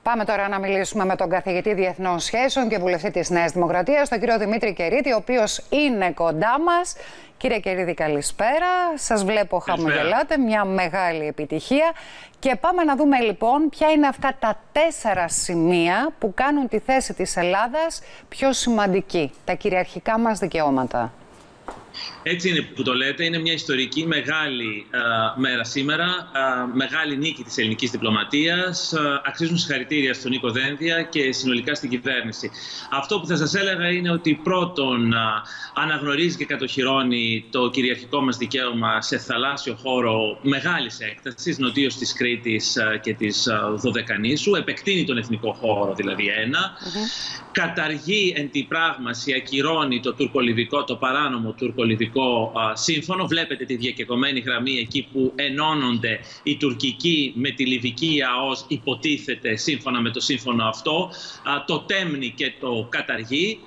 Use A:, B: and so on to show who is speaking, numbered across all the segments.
A: Πάμε τώρα να μιλήσουμε με τον καθηγητή Διεθνών Σχέσεων και βουλευτή της Νέας Δημοκρατίας, τον κύριο Δημήτρη Κερίδη, ο οποίος είναι κοντά μας. Κύριε Κερίδη, καλησπέρα. Σας βλέπω χαμογελάτε, μια μεγάλη επιτυχία. Και πάμε να δούμε λοιπόν ποια είναι αυτά τα 4 σημεία που κάνουν τη θέση της Ελλάδας πιο σημαντική, τα κυριαρχικά μας δικαιώματα.
B: Έτσι είναι που το λέτε. Είναι μια ιστορική μεγάλη μέρα σήμερα. Μεγάλη νίκη της ελληνικής διπλωματίας. Αξίζουν συγχαρητήρια στον Νίκο Δένδια και συνολικά στην κυβέρνηση. Αυτό που θα σας έλεγα είναι ότι πρώτον αναγνωρίζει και κατοχυρώνει το κυριαρχικό μας δικαίωμα σε θαλάσσιο χώρο μεγάλης έκτασης, νοτίως της Κρήτης και της Δωδεκανήσου. Επεκτείνει τον εθνικό χώρο, δηλαδή καταργεί εν τη πράγμαση, ακυρώνει το τουρκολιβικό, το παράνομο τουρκολιβικό σύμφωνο. Βλέπετε τη διακεκομένη γραμμή εκεί που ενώνονται η τουρκική με τη λιβική ΑΟΣ, υποτίθεται σύμφωνα με το σύμφωνο αυτό. Το τέμνει και το καταργεί.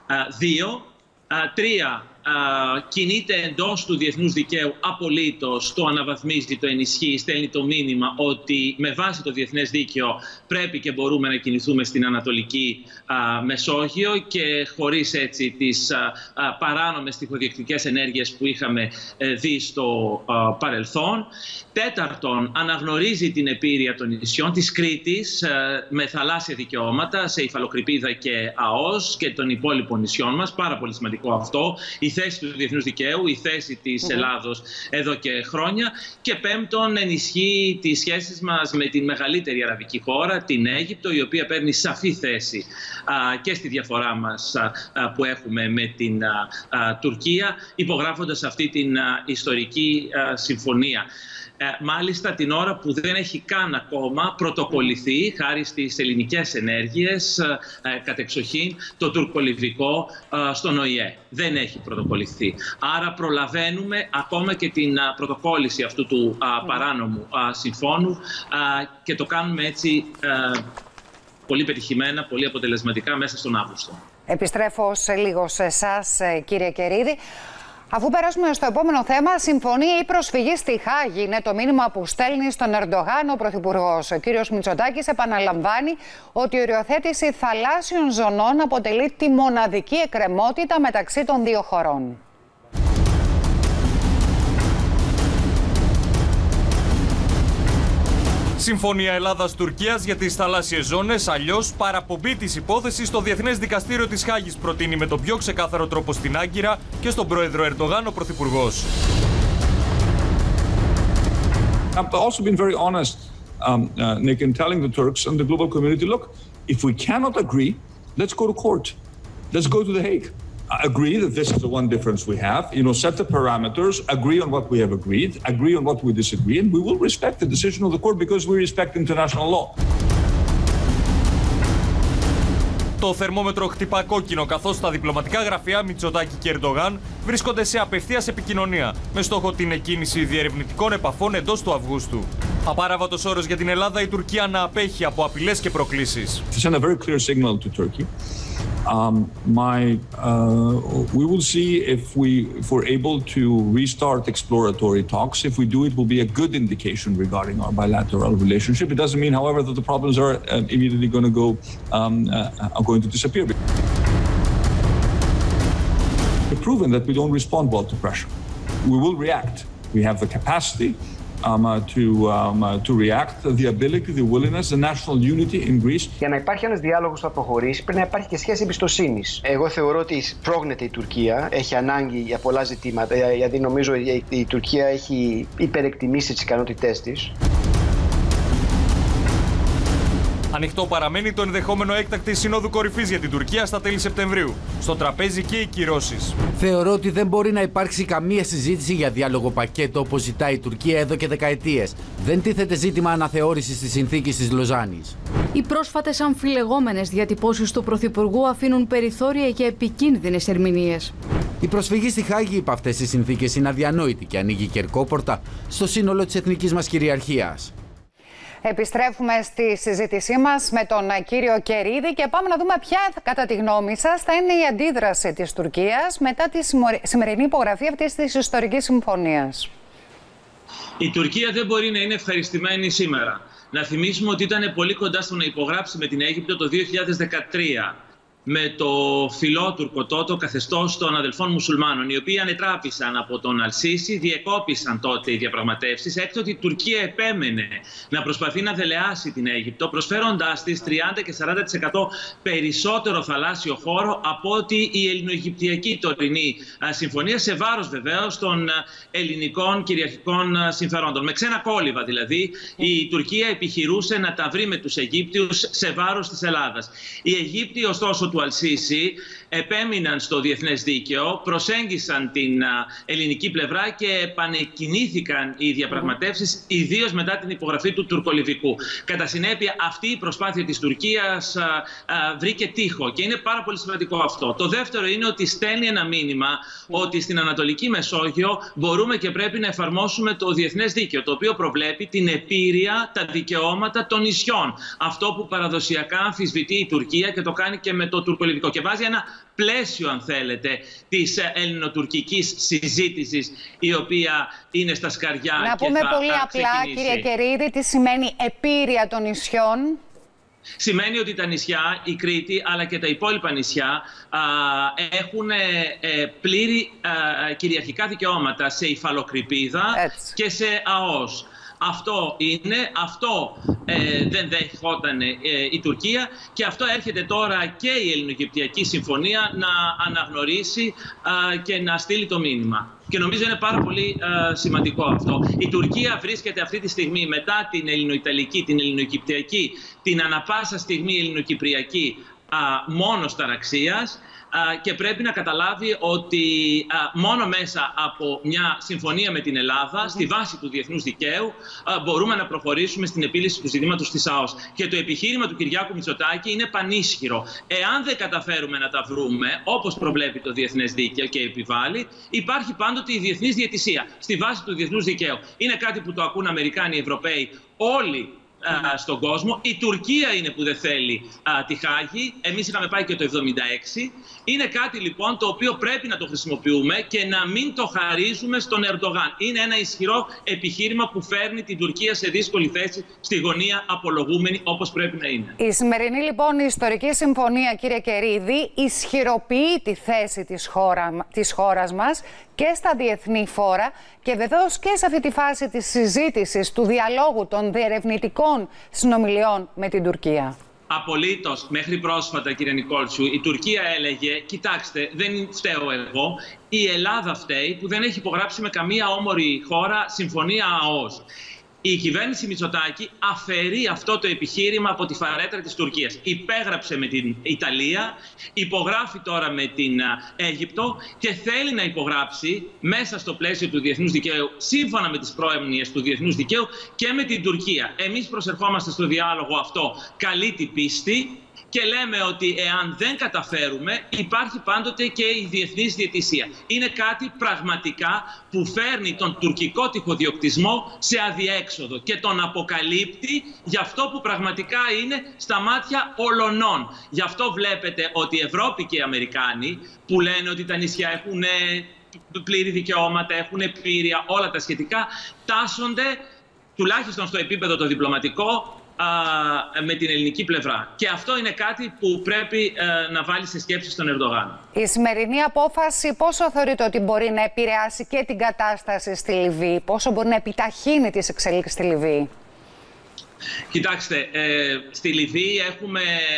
B: 2. 3. Κινείται εντός του διεθνούς δικαίου απολύτως, το αναβαθμίζει, το ενισχύει, στέλνει το μήνυμα ότι με βάση το διεθνές δίκαιο πρέπει και μπορούμε να κινηθούμε στην Ανατολική Μεσόγειο και χωρίς έτσι τις παράνομες τυχοδιεκτικές ενέργειες που είχαμε δει στο παρελθόν. 4. Αναγνωρίζει την επίρρεια των νησιών της Κρήτης με θαλάσσια δικαιώματα σε υφαλοκρηπίδα και ΑΟΣ και των υπόλοιπων νησιών μας. Πάρα πολύ σημαντικό αυτό. Η θέση του διεθνούς δικαίου, η θέση της Ελλάδος εδώ και χρόνια. Και 5. Ενισχύει τις σχέσεις μας με τη μεγαλύτερη αραβική χώρα, την Αίγυπτο, η οποία παίρνει σαφή θέση και στη διαφορά μας που έχουμε με την Τουρκία, υπογράφοντας αυτή την ιστορική συμφωνία. Μάλιστα την ώρα που δεν έχει καν ακόμα πρωτοκολληθεί, χάρη στις ελληνικές ενέργειες, κατεξοχήν το τουρκολιβικό στον ΟΗΕ. Δεν έχει πρωτοκολληθεί. Άρα προλαβαίνουμε ακόμα και την πρωτοκόλληση αυτού του παράνομου συμφώνου και το κάνουμε έτσι πολύ πετυχημένα, πολύ αποτελεσματικά μέσα στον Αύγουστο. Επιστρέφω σε λίγο σε εσάς,
A: κύριε Κερίδη. Αφού περάσουμε στο επόμενο θέμα, συμφωνία ή προσφυγή στη Χάγη είναι το μήνυμα που στέλνει στον Ερντογάν ο Πρωθυπουργός. Ο κύριος Μητσοτάκης επαναλαμβάνει ότι η οριοθέτηση θαλάσσιων ζωνών αποτελεί τη μοναδική εκκρεμότητα μεταξύ των δύο χωρών.
C: Συμφωνία Ελλάδας-Τουρκίας για τις θαλάσσιες ζώνες, αλλιώς παραπομπή της υπόθεσης στο Διεθνές Δικαστήριο της Χάγης, προτείνει με τον πιο ξεκάθαρο τρόπο στην Άγκυρα και στον πρόεδρο Ερντογάν ο Πρωθυπουργός.
D: I've also been very honest, Nick, in telling the Turks and the global community, look, if we cannot agree, let's go to court. Let's go to The Hague. Agree that this is the one difference we have, set the parameters, agree on what we have agreed, agree on what we disagree, and we will respect the decision of the court because we respect international law.
C: Το θερμόμετρο χτυπά κόκκινο, καθώς τα διπλωματικά γραφεία Μητσοτάκη και Ερντογάν βρίσκονται σε απευθείας επικοινωνία, με στόχο την εκκίνηση διερευνητικών επαφών εντός του Αυγούστου. Απαράβατος όρος για την Ελλάδα, η Τουρκία να απέχει από απειλές και προκλήσεις.
D: To send a very clear signal to Turkey. We will see if we're able to restart exploratory talks. If we do, it will be a good indication regarding our bilateral relationship. It doesn't mean, however, that the problems are immediately going to disappear. We've proven that we don't respond well to pressure. We will react. We have the capacity to react, the ability, the willingness, the national unity in Greece.
E: Για να υπάρχει ένας διάλογος που θα προχωρήσει, πρέπει να υπάρχει και σχέση εμπιστοσύνης. Εγώ θεωρώ ότι πρόγνεται η Τουρκία, έχει ανάγκη για πολλά ζητήματα, γιατί νομίζω η Τουρκία έχει υπερεκτιμήσει τις ικανότητές της.
C: Ανοιχτό παραμένει το ενδεχόμενο έκτακτης συνόδου κορυφής για την Τουρκία στα τέλη Σεπτεμβρίου. Στο τραπέζι και οι κυρώσεις.
F: Θεωρώ ότι δεν μπορεί να υπάρξει καμία συζήτηση για διάλογο πακέτο όπως ζητάει η Τουρκία εδώ και δεκαετίες. Δεν τίθεται ζήτημα αναθεώρησης της συνθήκης της Λοζάνης.
G: Οι πρόσφατες αμφιλεγόμενες διατυπώσεις του Πρωθυπουργού αφήνουν περιθώρια για επικίνδυνες ερμηνείες.
F: Η προσφυγή στη Χάγη υπ' αυτές τις συνθήκες είναι αδιανόητη και ανοίγει κερκόπορτα στο σύνολο της εθνικής μας κυριαρχίας.
A: Επιστρέφουμε στη συζήτησή μας με τον κύριο Κερίδη και πάμε να δούμε ποια, κατά τη γνώμη σας, θα είναι η αντίδραση της Τουρκίας μετά τη σημερινή υπογραφή αυτής της ιστορικής συμφωνίας.
B: Η Τουρκία δεν μπορεί να είναι ευχαριστημένη σήμερα. Να θυμίσουμε ότι ήταν πολύ κοντά στο να υπογράψει με την Αίγυπτο το 2013 με το φιλότουρκο τότε καθεστώς των αδελφών μουσουλμάνων, οι οποίοι ανετράπησαν από τον Αλ-Σίσι, διεκόπησαν τότε οι διαπραγματεύσεις. Έκτοτε η Τουρκία επέμενε να προσπαθεί να δελεάσει την Αίγυπτο, προσφέροντάς της 30 και 40% περισσότερο θαλάσσιο χώρο από ότι η ελληνοαιγυπτιακή τωρινή συμφωνία, σε βάρος βεβαίως των ελληνικών κυριαρχικών συμφερόντων. Με ξένα κόλληβα δηλαδή, η Τουρκία επιχειρούσε να τα βρει με τους Αιγύπτιους σε βάρος της Ελλάδας. Οι Αιγύπτιοι, ωστόσο, του Αλ-Σίσι επέμειναν στο διεθνές δίκαιο, προσέγγισαν την ελληνική πλευρά και επανεκκινήθηκαν οι διαπραγματεύσεις, ιδίως μετά την υπογραφή του τουρκολιβικού. Κατά συνέπεια, αυτή η προσπάθεια της Τουρκίας βρήκε τείχο και είναι πάρα πολύ σημαντικό αυτό. Το δεύτερο είναι ότι στέλνει ένα μήνυμα ότι στην Ανατολική Μεσόγειο μπορούμε και πρέπει να εφαρμόσουμε το διεθνές δίκαιο, το οποίο προβλέπει την επίρρεια, τα δικαιώματα των νησιών. Αυτό που παραδοσιακά αμφισβητεί η Τουρκία και το κάνει και με το τουρκολιβικό. Και βάζει ένα πλαίσιο, αν θέλετε, της ελληνοτουρκικής συζήτησης, η οποία είναι στα σκαριά.
A: Να πούμε πολύ απλά, κύριε Κερίδη, τι σημαίνει επίρρεια των νησιών.
B: Σημαίνει ότι τα νησιά, η Κρήτη αλλά και τα υπόλοιπα νησιά έχουν πλήρη κυριαρχικά δικαιώματα σε υφαλοκρηπίδα και σε ΑΟΣ. Αυτό είναι, αυτό δεν δεχόταν η Τουρκία και αυτό έρχεται τώρα και η Ελληνοαιγυπτιακή Συμφωνία να αναγνωρίσει και να στείλει το μήνυμα. Και νομίζω είναι πάρα πολύ σημαντικό αυτό. Η Τουρκία βρίσκεται αυτή τη στιγμή μετά την Ελληνοϊταλική, την Ελληνοαιγυπτιακή, την ανα πάσα στιγμή Ελληνοκυπριακή μόνος ταραξίας. Και πρέπει να καταλάβει ότι μόνο μέσα από μια συμφωνία με την Ελλάδα, στη βάση του διεθνούς δικαίου, μπορούμε να προχωρήσουμε στην επίλυση του ζητήματος της ΑΟΣ. Και το επιχείρημα του Κυριάκου Μητσοτάκη είναι πανίσχυρο. Εάν δεν καταφέρουμε να τα βρούμε, όπως προβλέπει το διεθνές δίκαιο και επιβάλλει, υπάρχει πάντοτε η διεθνής διαιτησία στη βάση του διεθνούς δικαίου. Είναι κάτι που το ακούν Αμερικάνοι, Ευρωπαίοι, όλοι στον κόσμο. Η Τουρκία είναι που δεν θέλει τη Χάγη. Εμείς είχαμε πάει και το 1976. Είναι κάτι λοιπόν το οποίο πρέπει να το χρησιμοποιούμε και να μην το χαρίζουμε στον Ερντογάν. Είναι ένα ισχυρό επιχείρημα που φέρνει την Τουρκία σε δύσκολη θέση, στη γωνία απολογούμενη, όπως πρέπει να είναι. Η
A: σημερινή λοιπόν η ιστορική συμφωνία, κύριε Κερίδη, ισχυροποιεί τη θέση της χώρας μας και στα διεθνή φόρα και βεβαίως και σε αυτή τη φάση της συζήτησης, του διαλόγου, των διερευνητικών συνομιλιών με την Τουρκία.
B: Απολύτως. Μέχρι πρόσφατα, κύριε Νικόλτσου, η Τουρκία έλεγε: κοιτάξτε, δεν φταίω εγώ. Η Ελλάδα φταίει που δεν έχει υπογράψει με καμία όμορη χώρα συμφωνία ΑΟΣ. Η κυβέρνηση Μητσοτάκη αφαιρεί αυτό το επιχείρημα από τη φαρέτρα της Τουρκίας. Υπέγραψε με την Ιταλία, υπογράφει τώρα με την Αίγυπτο και θέλει να υπογράψει μέσα στο πλαίσιο του διεθνούς δικαίου, σύμφωνα με τις προέμνοιες του διεθνούς δικαίου, και με την Τουρκία. Εμείς προσερχόμαστε στο διάλογο αυτό καλή την πίστη και λέμε ότι εάν δεν καταφέρουμε, υπάρχει πάντοτε και η διεθνής διαιτησία. Είναι κάτι πραγματικά που φέρνει τον τουρκικό τυχοδιοκτισμό σε αδιέξοδο και τον αποκαλύπτει για αυτό που πραγματικά είναι στα μάτια ολονών. Γι' αυτό βλέπετε ότι η Ευρώπη και οι Αμερικάνοι, που λένε ότι τα νησιά έχουν πλήρη δικαιώματα, έχουν επίρρεια, όλα τα σχετικά, τάσσονται τουλάχιστον στο επίπεδο το διπλωματικό με την ελληνική πλευρά. Και αυτό είναι κάτι που πρέπει να βάλει σε σκέψη στον Ερντογάν.
A: Η σημερινή απόφαση πόσο θεωρείτε ότι μπορεί να επηρεάσει και την κατάσταση στη Λιβύη, πόσο μπορεί να επιταχύνει τις εξελίξεις στη Λιβύη?
B: Κοιτάξτε, στη Λιβύη έχουμε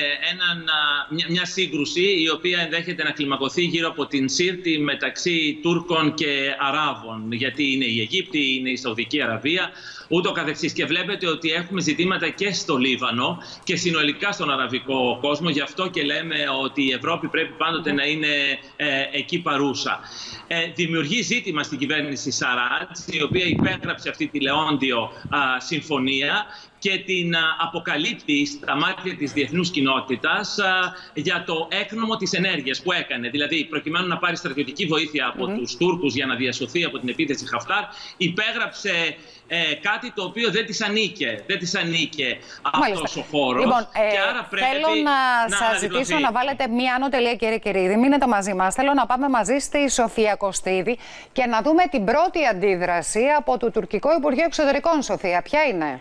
B: μια σύγκρουση η οποία ενδέχεται να κλιμακωθεί γύρω από την Σύρτη μεταξύ Τούρκων και Αράβων, γιατί είναι η Αιγύπτη, είναι η Σαουδική Αραβία, ούτω καθεξής. Και βλέπετε ότι έχουμε ζητήματα και στο Λίβανο και συνολικά στον αραβικό κόσμο. Γι' αυτό και λέμε ότι η Ευρώπη πρέπει πάντοτε να είναι εκεί παρούσα. Δημιουργεί ζήτημα στην κυβέρνηση Σαράτ, η οποία υπέγραψε αυτή τη λεόντιο συμφωνία και την αποκαλύπτει στα μάτια της διεθνούς κοινότητας για το έκνομο της ενέργειας που έκανε. Δηλαδή, προκειμένου να πάρει στρατιωτική βοήθεια από τους Τούρκους για να διασωθεί από την επίθεση Χαφτάρ, υπέγραψε κάτι το οποίο δεν της ανήκε. Δεν της ανήκε αυτός ο χώρος.
A: Λοιπόν,
B: και άρα πρέπει
A: θέλω να σας ζητήσω να βάλετε μία άνω τελεία, κύριε Κερίδη. Μείνετε μαζί μας. Θέλω να πάμε μαζί στη Σοφία Κωστίδη και να δούμε την πρώτη αντίδραση από το τουρκικό Υπουργείο Εξωτερικών. Σοφία, ποια είναι?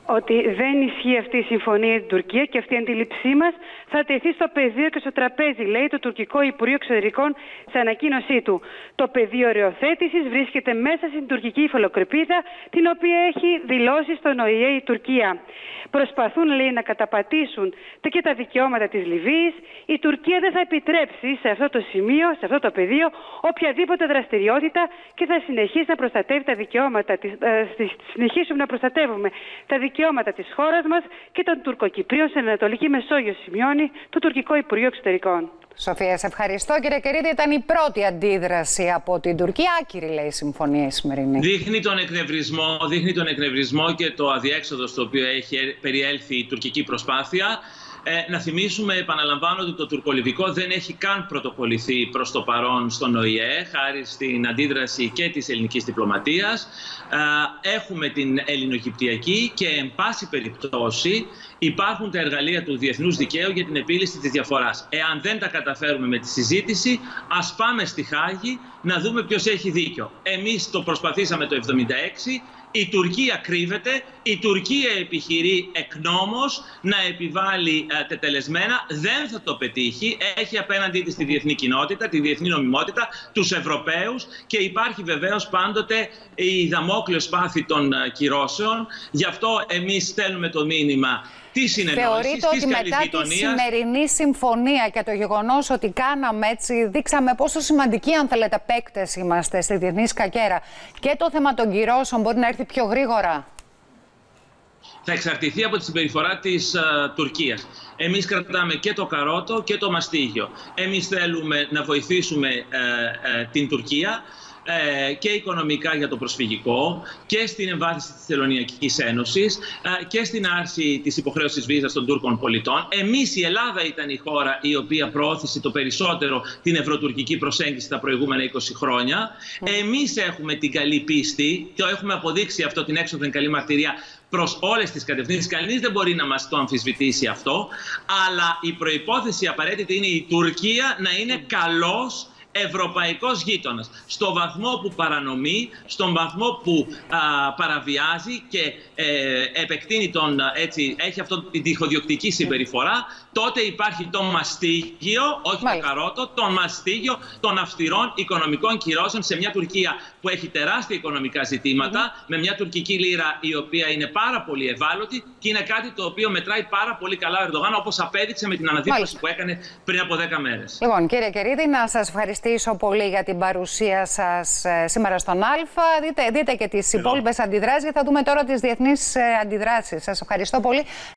H: ότι δεν ισχύει αυτή η συμφωνία για την Τουρκία και αυτή η αντίληψή μας θα τεθεί στο πεδίο και στο τραπέζι, λέει το τουρκικό Υπουργείο Εξωτερικών σε ανακοίνωσή του. Το πεδίο οριοθέτησης βρίσκεται μέσα στην τουρκική υφαλοκρηπίδα, την οποία έχει δηλώσει στον ΟΗΕ η Τουρκία. Προσπαθούν, λέει, να καταπατήσουν και τα δικαιώματα της Λιβύης. Η Τουρκία δεν θα επιτρέψει σε αυτό το σημείο, σε αυτό το πεδίο, οποιαδήποτε δραστηριότητα και θα συνεχίσει να προστατεύει τα δικαιώματα της, συνεχίσουμε να προστατεύουμε τα δικαιώματα της χώρας μας και των Τουρκοκυπρίων στην Ανατολική Μεσόγειο, σημειώνει το τουρκικό Υπουργείο Εξωτερικών.
A: Σοφία, σε ευχαριστώ. Κύριε Κερίδη, ήταν η πρώτη αντίδραση από την Τουρκία. Άκυρη, λέει, η συμφωνία η σημερινή.
B: Δείχνει τον εκνευρισμό και το αδιέξοδο στο οποίο έχει περιέλθει η τουρκική προσπάθεια. Να θυμίσουμε, επαναλαμβάνω, ότι το τουρκολιβικό δεν έχει καν πρωτοκολληθεί προς το παρόν στον ΟΗΕ, χάρη στην αντίδραση και της ελληνικής διπλωματίας. Έχουμε την ελληνογυπτιακή και, εν πάση περιπτώσει, υπάρχουν τα εργαλεία του διεθνούς δικαίου για την επίλυση της διαφοράς. Εάν δεν τα καταφέρουμε με τη συζήτηση, ας πάμε στη Χάγη να δούμε ποιος έχει δίκιο. Εμείς το προσπαθήσαμε το 1976. Η Τουρκία κρύβεται, η Τουρκία επιχειρεί εκ νόμως να επιβάλλει τετελεσμένα, δεν θα το πετύχει, έχει απέναντί της τη διεθνή κοινότητα, τη διεθνή νομιμότητα, τους Ευρωπαίους και υπάρχει βεβαίως πάντοτε η δαμόκλειο σπάθη των κυρώσεων. Γι' αυτό εμείς στέλνουμε το μήνυμα.
A: Θεωρείτε ότι μετά τη σημερινή συμφωνία και το γεγονός ότι κάναμε έτσι, δείξαμε πόσο σημαντικοί, αν θέλετε, παίκτες είμαστε στη διεθνή σκακέρα, και το θέμα των κυρώσεων μπορεί να έρθει πιο γρήγορα?
B: Θα εξαρτηθεί από τη συμπεριφορά της Τουρκίας. Εμείς κρατάμε και το καρότο και το μαστίγιο. Εμείς θέλουμε να βοηθήσουμε την Τουρκία και οικονομικά για το προσφυγικό και στην εμβάθυνση της Τελωνειακής Ένωσης και στην άρση της υποχρέωσης βίζας των Τούρκων πολιτών. Εμείς, η Ελλάδα, ήταν η χώρα η οποία προώθησε το περισσότερο την ευρωτουρκική προσέγγιση τα προηγούμενα 20 χρόνια. Εμείς έχουμε την καλή πίστη, το έχουμε αποδείξει αυτό, την έξωθεν καλή μαρτυρία προς όλες τις κατευθύνσεις. Κανείς δεν μπορεί να μας το αμφισβητήσει αυτό, αλλά η προϋπόθεση απαραίτητη είναι η Τουρκία να είναι καλός ευρωπαϊκός γείτονας. Στο βαθμό που παρανομεί, στον βαθμό που παραβιάζει και επεκτείνει έχει αυτή την τυχοδιοκτική συμπεριφορά, τότε υπάρχει το μαστίγιο, όχι το καρότο, το μαστίγιο των αυστηρών οικονομικών κυρώσεων σε μια Τουρκία που έχει τεράστια οικονομικά ζητήματα, με μια τουρκική λίρα η οποία είναι πάρα πολύ ευάλωτη και είναι κάτι το οποίο μετράει πάρα πολύ καλά ο Ερντογάν, όπως απέδειξε με την αναδίπλωση που έκανε πριν από 10 μέρες.
A: Λοιπόν, κύριε Κερίδη, να σας ευχαριστήσω πολύ για την παρουσία σας σήμερα στον Αλφα. Δείτε και τις υπόλοιπες αντιδράσεις, θα δούμε τώρα τις διεθνείς αντιδράσεις. Σας ευχαριστώ πολύ.